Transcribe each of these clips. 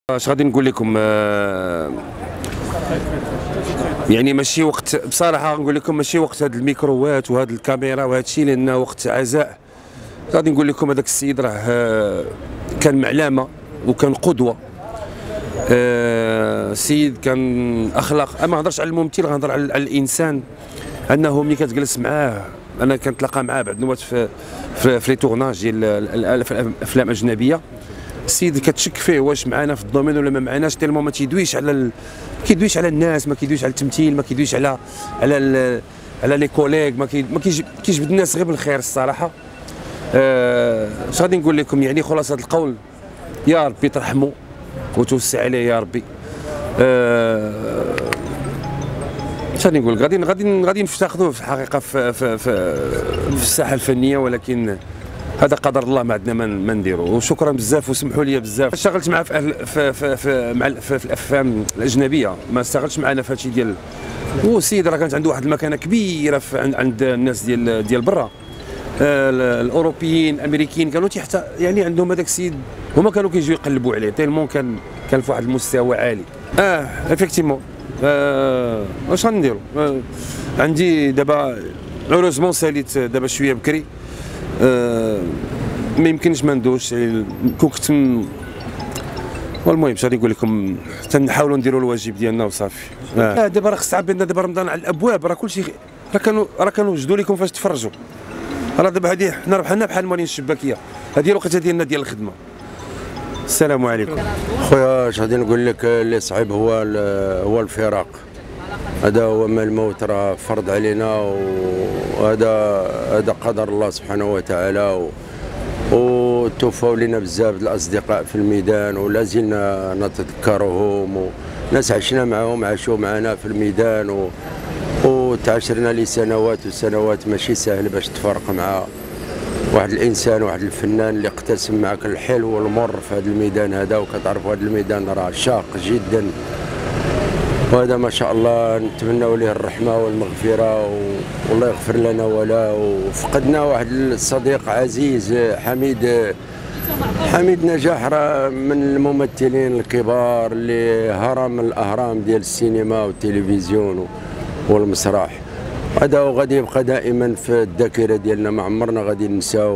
اش غادي نقول لكم يعني ماشي وقت بصراحه نقول لكم ماشي وقت هاد الميكروات وهاد الكاميرا وهاد الشيء، لانه وقت عزاء. غادي نقول لكم هذاك السيد راه كان معلمه وكان قدوه. سيد كان اخلاق. ما هضرش على الممثل، غنهضر على الانسان، انه ملي كتجلس معاه. انا كنتلاقى معاه بعد نوات في لي تورناج ديال الافلام اجنبيه. السيد كتشك فيه واش معنا في الدومين ولا ما معناش، تيلمو ما تيدويش على كيدويش على الناس، ما كيدويش على التمثيل، ما كيدويش على لي كوليغ، ما كيجبد الناس غير بالخير الصراحه. اش غادي نقول لكم؟ يعني خلاصه القول، يا ربي ترحموا وتوسع عليه يا ربي. اش غادي نقول؟ غادي نفتقدوه في الحقيقه في الساحه الفنيه، ولكن هذا قدر الله، ما عندنا ما نديرو. وشكرا بزاف وسمحوا لي بزاف. اشتغلت معاه في الافلام الاجنبيه، ما اشتغلتش معنا في هادشي ديال. والسيد راه كانت عنده واحد المكانه كبيره عند الناس ديال برا. الاوروبيين الامريكيين كانوا تحت، يعني عندهم هذاك السيد، هما كانوا كيجيو يقلبوا عليه تيلمون كان في واحد المستوى عالي. افيكتيمون. واش غنديروا؟ عندي دابا اوروزمون ساليت دابا شويه بكري. ما يمكنش ما ندوش كنت. والمهم غادي نقول لكم تنحاولوا نديروا الواجب ديالنا وصافي. دابا راه خص عبينا دابا رمضان على الابواب، راه كلشي راه كانوا وجدوا لكم فاش تفرجوا. راه دابا هذه حنا ربحنا بحال الموالين الشباكيه، هذه الوقت ديالنا ديال الخدمه. السلام عليكم. خويا اش غادي نقول لك؟ اللي صعيب هو الفراق. هذا هو ما الموت راه فرض علينا، وهذا قدر الله سبحانه وتعالى. وتوفوا لنا بزاف الاصدقاء في الميدان ولا زلنا نتذكرهم، وناس عشنا معهم، عاشوا معنا في الميدان وتعاشرنا لسنوات وسنوات. ماشي سهل باش تفرق مع واحد الانسان، واحد الفنان اللي اقتسم معك الحلو والمر في هذا الميدان هذا. وكتعرف هذا الميدان راه شاق جدا، وهذا ما شاء الله نتمنوا ليه الرحمه والمغفره والله يغفر لنا ولا. وفقدنا واحد الصديق عزيز، حميد نجاح، راه من الممثلين الكبار اللي هرم الاهرام ديال السينما والتلفزيون والمسرح. هذا وغادي يبقى دائما في الذاكره ديالنا، ما عمرنا غادي ننساوه.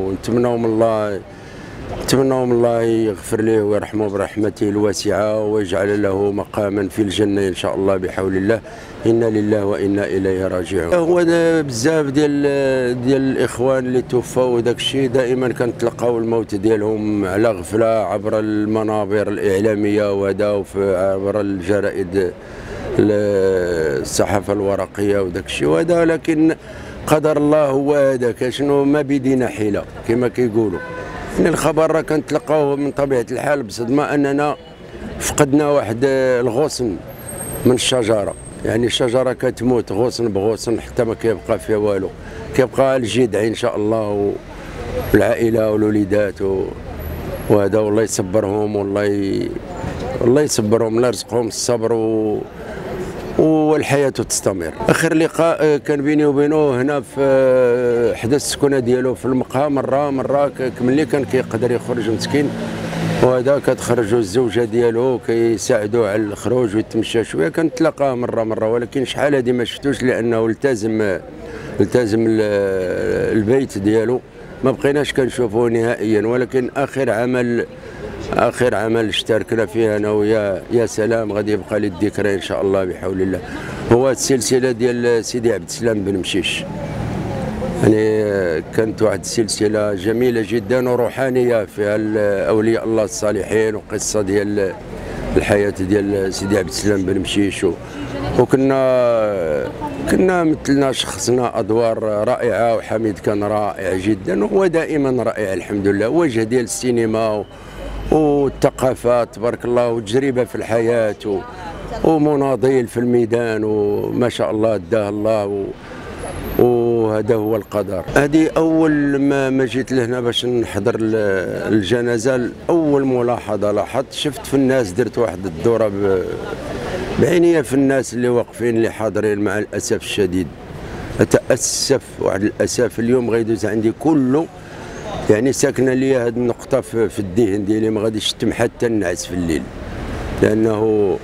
ونتمنوا من الله يغفر له ويرحمه برحمته الواسعه، ويجعل له مقاما في الجنه ان شاء الله بحول الله. انا لله وانا اليه راجعون. هو بزاف ديال الاخوان اللي توفوا وداك الشيء دائما كنتلقاو الموت ديالهم على غفله عبر المنابر الاعلاميه وهذا، عبر الجرائد الصحافه الورقيه وداك الشيء وهذا. لكن قدر الله هو هذاك، شنو ما بيدينا حيله كما كيقولوا. ان الخبر راه كنتلقاوه من طبيعه الحال بصدمه اننا فقدنا واحد الغصن من الشجره. يعني الشجره كتموت غصن بغصن حتى ما كيبقى فيها والو، كيبقى الجذع ان شاء الله والعائله والوليدات وهذا. والله يصبرهم، والله يصبرهم، الله يرزقهم الصبر والحياه تستمر. اخر لقاء كان بيني وبينه هنا في حدا السكنه ديالو في المقهى. مره ملي كان كيقدر يخرج مسكين وهذا، كتخرجوا الزوجه ديالو كيساعدوه على الخروج ويتمشى شويه. كنتلاقاه مره ولكن شحال هادي ما شفتوش، لانه التزم البيت ديالو، ما بقيناش كنشوفوه نهائيا. ولكن اخر عمل اشتركنا فيه انا وياه، يا سلام، غادي يبقى للذكرى ان شاء الله بحول الله. هو السلسله ديال سيدي عبد السلام بن مشيش. يعني كانت واحد السلسله جميله جدا وروحانيه فيها اولياء الله الصالحين وقصه ديال الحياه ديال سيدي عبد السلام بن مشيش. كنا مثلنا شخصنا ادوار رائعه، وحميد كان رائع جدا، وهو دائما رائع الحمد لله. وجه ديال السينما والثقافه تبارك الله، وتجربه في الحياه ومناضل في الميدان، وما شاء الله داه الله. وهذا هو القدر. هذه اول ما جيت لهنا باش نحضر الجنازه، اول ملاحظه لاحظت، شفت في الناس، درت واحد الدوره بعينيا في الناس اللي واقفين اللي حاضرين. مع الاسف الشديد اتاسف، واحد الاسف اليوم غيدوز عندي كله يعني ساكنه لي هذه النقطه في الذهن ديالي، ما غاديش تتم حتى النعس في الليل، لانه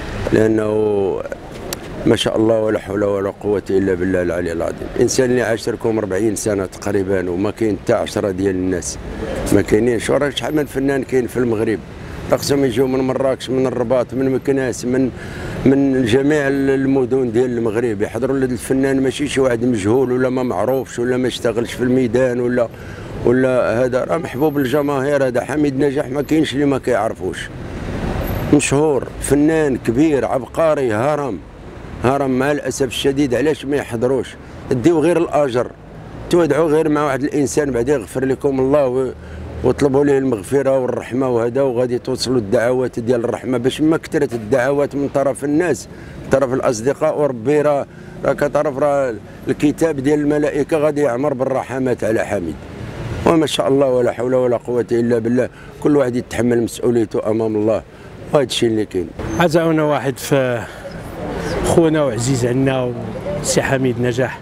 ما شاء الله ولا حول ولا قوه الا بالله العلي العظيم. انسان اللي عاش لكم 40 سنه تقريبا وما كاين حتى 10 ديال الناس، ما كاينينش. وراه شحال من فنان كاين في المغرب، خصهم يجيو من مراكش، من الرباط، من مكناس، من جميع المدن ديال المغرب يحضروا لهذا الفنان، ماشي شي واحد مجهول ولا ما معروفش ولا ما اشتغلش في الميدان ولا هذا، راه محبوب الجماهير. هذا حميد نجاح ما كاينش اللي ما كيعرفوش، مشهور، فنان كبير عبقري، هرم مع الاسف الشديد. علاش ما يحضروش؟ ديو غير الاجر، تودعوا غير مع واحد الانسان بعد يغفر لكم الله وطلبوا ليه المغفره والرحمه وهذا، وغادي توصلوا الدعوات ديال الرحمه، باش ما كثرت الدعوات من طرف الناس، من طرف الاصدقاء. وربي راه كتعرف راه الكتاب ديال الملائكه غادي يعمر بالرحمات على حميد. وما شاء الله ولا حول ولا قوه الا بالله، كل واحد يتحمل مسؤوليته امام الله، وهذا الشيء اللي كاين. عزاونا واحد في خونا وعزيز عنا سي حميد نجاح،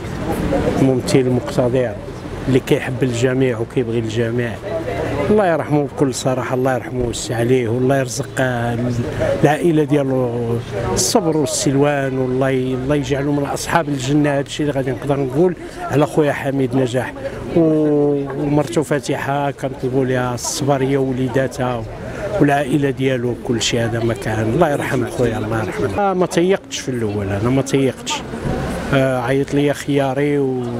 ممثل مقتدر اللي كيحب الجميع وكيبغي الجميع، الله يرحمه بكل صراحه، الله يرحمه ويوسع عليه، والله يرزق العائله ديالو الصبر والسلوان، والله يجعله من اصحاب الجنه. هذا الشيء اللي غادي نقدر نقول على خويا حميد نجاح. ومرته فاتحه كنطلبوا لها الصبر هي ووليداتها والعائله ديالو كل شيء. هذا ما كان، الله يرحم خويا الله يرحمه. ما تيقتش في الاول، انا ما تيقتش، عيط لي خياري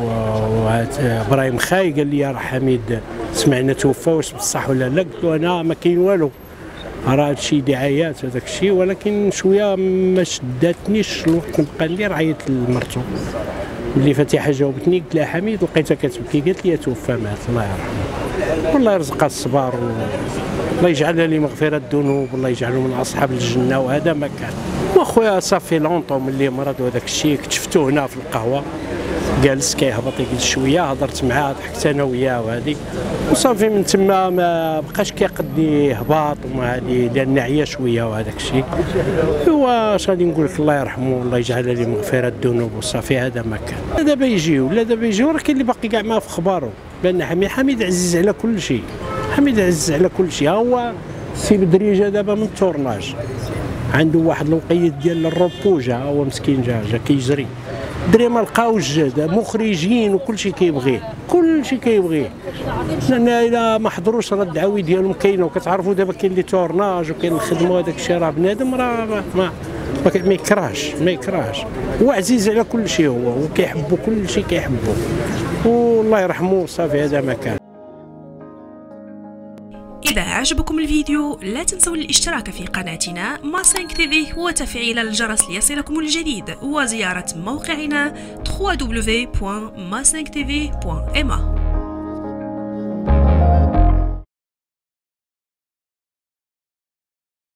ابراهيم خاي قال لي راه حميد سمعنا توفى، واش بصح ولا لا؟ قلت له انا ما كاين والو، راه هادشي دعايات هذاك الشيء، ولكن شويه ما شداتنيش الوقت نبقى ندير. عيطت لمرته ملي فاتحه جاوبتني، قلت لها حميد، لقيتها كتبكي، قالت لي توفى مات، الله يرحمه والله يرزقها الصبر، الله يجعلها لي مغفرة الذنوب، والله يجعله من أصحاب الجنة. وهذا ما كان. وأخويا صافي لونطون ملي مرض وهذاك الشيء، اكتشفتو هنا في القهوة جالس كيهبط يجلس شوية، هضرت معاه ضحكت أنا وياه وهذه، وصافي من تما ما بقاش كيقد يهبط وما هذه، لأن عيا شوية وهذاك الشيء. واش غادي نقول لك، الله يرحمه والله يجعلها لي مغفرة الذنوب، وصافي هذا ما كان. دابا يجيو راه كاين اللي باقي كاع معاه في خبارو، بأن حميد عزيز على كل شيء، حميد عزيز على كل شيء. هو سي بدريجه دابا من التورناج، عنده واحد الوقيت ديال الروبوجه، هو مسكين جا كيجري، الدري ما لقاوش مخرجين وكل شيء كيبغيه، لان الا ما حضروش راه الدعاوي ديالهم كاينه، وكتعرفوا دابا كاين اللي تورناج وكاين الخدمه وهذاك الشيء، راه بنادم راه ما يكرهش، هو عزيز على كل شيء، هو وكيحبوا كل شيء كيحبوه، والله يرحمه صافي هذا ما كان. إذا عجبكم الفيديو لا تنسوا الاشتراك في قناتنا ما5 TV وتفعيل الجرس ليصلكم الجديد، وزيارة موقعنا www.ma5tv.ma.